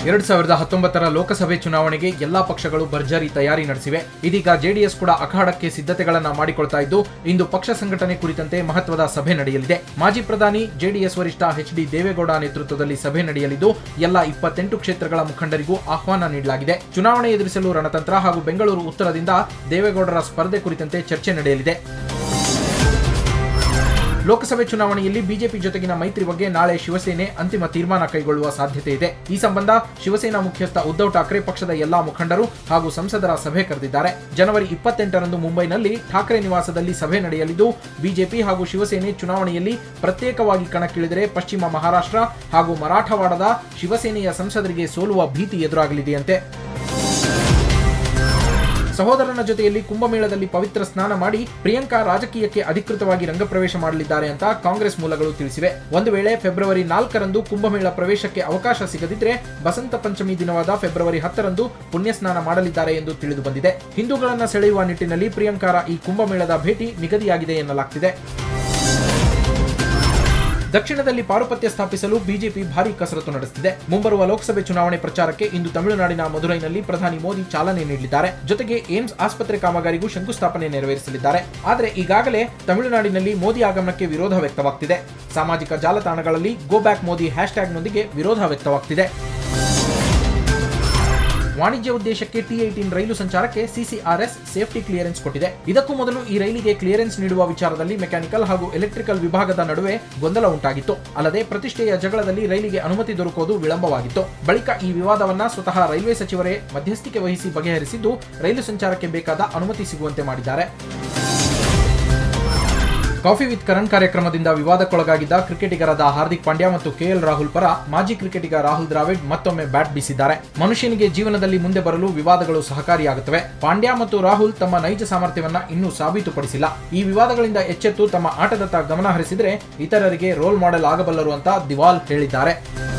2019 ಲೋಕಸಭೆ ಚುನಾವಣೆಗೆ ಎಲ್ಲಾ ಪಕ್ಷಗಳು ಭರ್ಜರಿ ತಯಾರಿ ನಡೆಸಿವೆ. ಇದೀಗ ಜೆಡಿಎಸ್ ಕೂಡ ಅಖಾಡಕ್ಕೆ ಸಿದ್ಧತೆಗಳನ್ನ ಮಾಡಿಕೊಳ್ತಾ ಇದ್ದು, ಇಂದು ಪಕ್ಷ ಸಂಘಟನೆ ಕುರಿತಂತೆ ಮಹತ್ವದ ಸಭೆ ನಡೆಯಲಿದೆ. ಮಾಜಿ ಪ್ರಧಾನಿ ಜೆಡಿಎಸ್ ವರಿಷ್ಠ ಎಚ್.ಡಿ. ದೇವೇಗೌಡ ನೇತೃತ್ವದಲ್ಲಿ ಸಭೆ ನಡೆಯಲಿದ್ದು, ಎಲ್ಲ 28 ಕ್ಷೇತ್ರಗಳ ಮುಖಂಡರಿಗೂ ಆಹ್ವಾನ ನೀಡಲಾಗಿದೆ. ಚುನಾವಣೆ ಎದುರಿಸಲು ರಣತಂತ್ರ ಹಾಗೂ ಬೆಂಗಳೂರು ಉತ್ತರದಿಂದ ದೇವೇಗೌಡರ ಸ್ಪರ್ಧೆ ಕುರಿತಂತೆ ಚರ್ಚೆ ನಡೆಯಲಿದೆ. ಲೋಕಸಭೆ ಚುನಾವಣೆಯಲ್ಲಿ ಬಿಜೆಪಿ ಜೊತೆಗಿನ ಮೈತ್ರಿ ಬಗ್ಗೆ ನಾಳೆ ಶಿವಸೇನೆ ಅಂತಿಮ ತೀರ್ಮಾನ ಕೈಗೊಳ್ಳುವ ಸಾಧ್ಯತೆ ಇದೆ. ಈ ಸಂಬಂಧ ಶಿವಸೇನಾ ಮುಖ್ಯಸ್ಥ ಉದ್ಧವ್ ಠಾಕ್ರೆ ಪಕ್ಷದ ಎಲ್ಲಾ ಮುಖಂಡರು ಹಾಗೂ ಸಂಸದರ ಸಭೆ ಕರೆದಿದ್ದಾರೆ. ಜನವರಿ 28ರಂದು ಮುಂಬೈನಲ್ಲಿ ಠಾಕ್ರೆ ನಿವಾಸದಲ್ಲಿ ಸಭೆ ನಡೆಯಲಿದ್ದು, ಬಿಜೆಪಿ ಹಾಗೂ ಶಿವಸೇನೆ ಚುನಾವಣೆಯಲ್ಲಿ ಪ್ರತ್ಯೇಕವಾಗಿ ಕಣಕ್ಕಿಳಿದರೆ ಪಶ್ಚಿಮ ಮಹಾರಾಷ್ಟ್ರ ಹಾಗೂ ಮರಾಠವಾಡದ ಶಿವಸೇನೆಯ ಸಂಸದರಿಗೆ ಸೋಲುವ ಭೀತಿ ಎದುರಾಗಲಿದೆಯಂತೆ. ಸಹೋದರನ ಜೊತೆಯಲ್ಲಿ ಕುಂಭಮೇಳದಲ್ಲಿ ಪವಿತ್ರ ಸ್ನಾನ ಮಾಡಿ ಪ್ರಿಯಾಂಕಾ ರಾಜಕೀಯಕ್ಕೆ ಅಧಿಕೃತವಾಗಿ ರಂಗಪ್ರವೇಶ ಮಾಡಲಿದ್ದಾರೆ ಅಂತ ಕಾಂಗ್ರೆಸ್ ಮೂಲಗಳು ತಿಳಿಸಿವೆ. ಒಂದು ವೇಳೆ ಫೆಬ್ರವರಿ 4ರಂದು ಕುಂಭಮೇಳ ಪ್ರವೇಶಕ್ಕೆ ಅವಕಾಶ ಸಿಗದಿದ್ರೆ ಬಸಂತ ಪಂಚಮಿ ದಿನವಾದ ಫೆಬ್ರವರಿ 10ರಂದು ಪುಣ್ಯಸ್ನಾನ ಮಾಡಲಿದ್ದಾರೆ ಎಂದು ತಿಳಿದು ಬಂದಿದೆ. ಹಿಂದೂಗಳನ್ನ ಸೆಳೆಯುವ ನಿಟ್ಟಿನಲ್ಲಿ ಪ್ರಿಯಾಂಕಾರ ಈ ಕುಂಭಮೇಳದ ಭೇಟಿ ನಿಗದಿಯಾಗಿದೆ ಎನ್ನಲಾಗ್ತಿದೆ. ದಕ್ಷಿಣದಲ್ಲಿ ಪಾರುಪತ್ಯ ಸ್ಥಾಪಿಸಲು ಬಿಜೆಪಿ ಭಾರೀ ಕಸರತ್ತು ನಡೆಸುತ್ತಿದೆ. ಮುಂಬರುವ ಲೋಕಸಭೆ ಚುನಾವಣೆ ಪ್ರಚಾರಕ್ಕೆ ಇಂದು ತಮಿಳುನಾಡಿನ ಮದುರೈನಲ್ಲಿ ಪ್ರಧಾನಿ ಮೋದಿ ಚಾಲನೆ ನೀಡಲಿದ್ದಾರೆ. ಜೊತೆಗೆ ಏಮ್ಸ್ ಆಸ್ಪತ್ರೆ ಕಾಮಗಾರಿಗೂ ಶಂಕುಸ್ಥಾಪನೆ ನೆರವೇರಿಸಲಿದ್ದಾರೆ. ಆದರೆ ಈಗಾಗಲೇ ತಮಿಳುನಾಡಿನಲ್ಲಿ ಮೋದಿ ಆಗಮನಕ್ಕೆ ವಿರೋಧ ವ್ಯಕ್ತವಾಗ್ತಿದೆ. ಸಾಮಾಜಿಕ ಜಾಲತಾಣಗಳಲ್ಲಿ ಗೋ ಬ್ಯಾಕ್ ಮೋದಿ ಹ್ಯಾಶ್ಟ್ಯಾಗ್ನೊಂದಿಗೆ ವಿರೋಧ ವ್ಯಕ್ತವಾಗ್ತಿದೆ. ವಾಣಿಜ್ಯ ಉದ್ದೇಶಕ್ಕೆ T18 ರೈಲು ಸಂಚಾರಕ್ಕೆ CCRS ಸೇಫ್ಟಿ ಕ್ಲಿಯರೆನ್ಸ್ ಕೊಟ್ಟಿದೆ. ಇದಕ್ಕೂ ಮೊದಲು ಈ ರೈಲಿಗೆ ಕ್ಲಿಯರೆನ್ಸ್ ನೀಡುವ ವಿಚಾರದಲ್ಲಿ ಮೆಕ್ಯಾನಿಕಲ್ ಹಾಗೂ ಎಲೆಕ್ಟ್ರಿಕಲ್ ವಿಭಾಗದ ನಡುವೆ ಗೊಂದಲ ಉಂಟಾಗಿತ್ತು. ಅಲ್ಲದೆ ಪ್ರತಿಷ್ಠೆಯ ಜಗಳದಲ್ಲಿ ರೈಲಿಗೆ ಅನುಮತಿ ದೊರಕುವುದು ವಿಳಂಬವಾಗಿತ್ತು. ಬಳಿಕ ಈ ವಿವಾದವನ್ನ ಸ್ವತಃ ರೈಲ್ವೆ ಸಚಿವರೇ ಮಧ್ಯಸ್ಥಿಕೆ ವಹಿಸಿ ಬಗೆಹರಿಸಿದ್ದು, ರೈಲು ಸಂಚಾರಕ್ಕೆ ಬೇಕಾದ ಅನುಮತಿ ಸಿಗುವಂತೆ ಮಾಡಿದ್ದಾರೆ. ಕಾಫಿ ವಿತ್ ಕರಣ್ ಕಾರ್ಯಕ್ರಮದಿಂದ ವಿವಾದಕ್ಕೊಳಗಾಗಿದ್ದ ಕ್ರಿಕೆಟಿಗರಾದ ಹಾರ್ದಿಕ್ ಪಾಂಡ್ಯ ಮತ್ತು KL ರಾಹುಲ್ ಪರ ಮಾಜಿ ಕ್ರಿಕೆಟಿಗ ರಾಹುಲ್ ದ್ರಾವಿಡ್ ಮತ್ತೊಮ್ಮೆ ಬ್ಯಾಟ್ ಬೀಸಿದ್ದಾರೆ. ಮನುಷ್ಯನಿಗೆ ಜೀವನದಲ್ಲಿ ಮುಂದೆ ಬರಲು ವಿವಾದಗಳು ಸಹಕಾರಿಯಾಗುತ್ತವೆ. ಪಾಂಡ್ಯ ಮತ್ತು ರಾಹುಲ್ ತಮ್ಮ ನೈಜ ಸಾಮರ್ಥ್ಯವನ್ನ ಇನ್ನೂ ಸಾಬೀತುಪಡಿಸಿಲ್ಲ. ಈ ವಿವಾದಗಳಿಂದ ಎಚ್ಚೆತ್ತು ತಮ್ಮ ಆಟದತ್ತ ಗಮನ ಹರಿಸಿದರೆ ಇತರರಿಗೆ ರೋಲ್ ಮಾಡೆಲ್ ಆಗಬಲ್ಲರು ಅಂತ ದಿವಾಲ್ ಹೇಳಿದ್ದಾರೆ.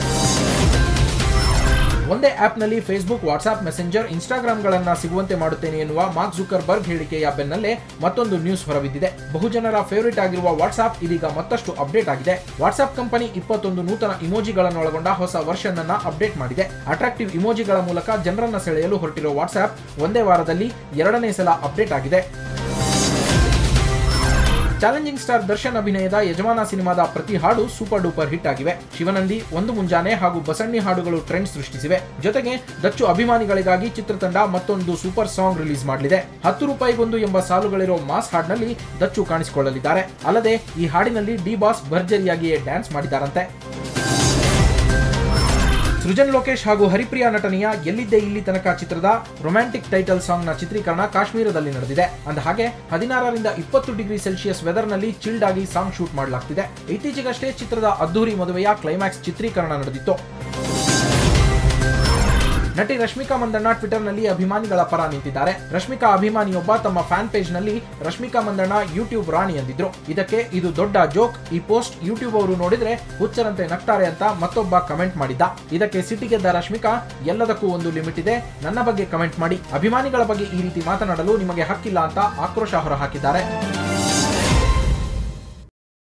ಒಂದೇ ಆಪ್ನಲ್ಲಿ ಫೇಸ್ಬುಕ್, ವಾಟ್ಸ್ಆಪ್, ಮೆಸೆಂಜರ್, ಇನ್ಸ್ಟಾಗ್ರಾಮ್ಗಳನ್ನ ಸಿಗುವಂತೆ ಮಾಡುತ್ತೇನೆ ಎನ್ನುವ ಮಾರ್ಕ್ ಜುಕರ್ಬರ್ಗ್ ಹೇಳಿಕೆಯ ಬೆನ್ನಲ್ಲೇ ಮತ್ತೊಂದು ನ್ಯೂಸ್ ಹೊರಬಿದ್ದಿದೆ. ಬಹುಜನರ ಫೇವರಿಟ್ ಆಗಿರುವ ವಾಟ್ಸ್ಆಪ್ ಇದೀಗ ಮತ್ತಷ್ಟು ಅಪ್ಡೇಟ್ ಆಗಿದೆ. ವಾಟ್ಸ್ಆಪ್ ಕಂಪನಿ 21 ನೂತನ ಇಮೋಜಿಗಳನ್ನೊಳಗೊಂಡ ಹೊಸ ವರ್ಷನ್ ಅನ್ನ ಅಪ್ಡೇಟ್ ಮಾಡಿದೆ. ಅಟ್ರಾಕ್ಟಿವ್ ಇಮೋಜಿಗಳ ಮೂಲಕ ಜನರನ್ನ ಸೆಳೆಯಲು ಹೊರಟಿರೋ ವಾಟ್ಸ್ಆಪ್ ಒಂದೇ ವಾರದಲ್ಲಿ 2ನೇ ಸಲ ಅಪ್ಡೇಟ್ ಆಗಿದೆ. ಚಾಲೆಂಜಿಂಗ್ ಸ್ಟಾರ್ ದರ್ಶನ್ ಅಭಿನಯದ ಯಜಮಾನ ಸಿನಿಮಾದ ಪ್ರತಿ ಹಾಡು ಸೂಪರ್ ಡೂಪರ್ ಹಿಟ್ ಆಗಿವೆ. ಶಿವನಂದಿ, ಒಂದು ಮುಂಜಾನೆ ಹಾಗೂ ಬಸಣ್ಣಿ ಹಾಡುಗಳು ಟ್ರೆಂಡ್ ಸೃಷ್ಟಿಸಿವೆ. ಜೊತೆಗೆ ದಚ್ಚು ಅಭಿಮಾನಿಗಳಿಗಾಗಿ ಚಿತ್ರತಂಡ ಮತ್ತೊಂದು ಸೂಪರ್ ಸಾಂಗ್ ರಿಲೀಸ್ ಮಾಡಲಿದೆ. 10 ರೂಪಾಯಿಗೊಂದು ಎಂಬ ಸಾಲುಗಳಿರೋ ಮಾಸ್ ಹಾಡಿನಲ್ಲಿ ದಚ್ಚು ಕಾಣಿಸಿಕೊಳ್ಳಲಿದ್ದಾರೆ. ಅಲ್ಲದೆ ಈ ಹಾಡಿನಲ್ಲಿ ಡಿ ಬಾಸ್ ಭರ್ಜರಿಯಾಗಿಯೇ ಡ್ಯಾನ್ಸ್ ಮಾಡಿದ್ದಾರಂತೆ. ಸೃಜನ್ ಲೋಕೇಶ್ ಹಾಗೂ ಹರಿಪ್ರಿಯಾ ನಟನೆಯ ಎಲ್ಲಿದ್ದೆ ಇಲ್ಲಿ ತನಕ ಚಿತ್ರದ ರೊಮ್ಯಾಂಟಿಕ್ ಟೈಟಲ್ ಸಾಂಗ್ ನ ಚಿತ್ರೀಕರಣ ಕಾಶ್ಮೀರದಲ್ಲಿ ನಡೆದಿದೆ. ಅಂದಹಾಗೆ 16ರಿಂದ 20 ಡಿಗ್ರಿ ಸೆಲ್ಸಿಯಸ್ ವೆದರ್ ನಲ್ಲಿ ಚಿಲ್ಡ್ ಆಗಿ ಸಾಂಗ್ ಶೂಟ್ ಮಾಡಲಾಗ್ತಿದೆ. ಇತ್ತೀಚೆಗಷ್ಟೇ ಚಿತ್ರದ ಅದ್ದೂರಿ ಮದುವೆಯ ಕ್ಲೈಮ್ಯಾಕ್ಸ್ ಚಿತ್ರೀಕರಣ ನಡೆದಿತ್ತು. ನಟಿ ರಶ್ಮಿಕಾ ಮಂದಣ್ಣ ಟ್ವಿಟರ್ ನಲ್ಲಿ ಅಭಿಮಾನಿಗಳ ಪರ ನಿಂತಿದ್ದಾರೆ. ರಶ್ಮಿಕಾ ಅಭಿಮಾನಿಯೊಬ್ಬ ತಮ್ಮ ಫ್ಯಾನ್ ಪೇಜ್ ನಲ್ಲಿ ರಶ್ಮಿಕಾ ಮಂದಣ್ಣ ಯೂಟ್ಯೂಬ್ ರಾಣಿ ಎಂದಿದ್ರು. ಇದಕ್ಕೆ ಇದು ದೊಡ್ಡ ಜೋಕ್, ಈ ಪೋಸ್ಟ್ ಯೂಟ್ಯೂಬ್ ಅವರು ನೋಡಿದ್ರೆ ಹುಚ್ಚರಂತೆ ನಗ್ತಾರೆ ಅಂತ ಮತ್ತೊಬ್ಬ ಕಮೆಂಟ್ ಮಾಡಿದ್ದ. ಇದಕ್ಕೆ ಸಿಟ್ಟಿಗೆದ್ದ ರಶ್ಮಿಕಾ, ಎಲ್ಲದಕ್ಕೂ ಒಂದು ಲಿಮಿಟ್ ಇದೆ, ನನ್ನ ಬಗ್ಗೆ ಕಮೆಂಟ್ ಮಾಡಿ, ಅಭಿಮಾನಿಗಳ ಬಗ್ಗೆ ಈ ರೀತಿ ಮಾತನಾಡಲು ನಿಮಗೆ ಹಕ್ಕಿಲ್ಲ ಅಂತ ಆಕ್ರೋಶ ಹೊರಹಾಕಿದ್ದಾರೆ.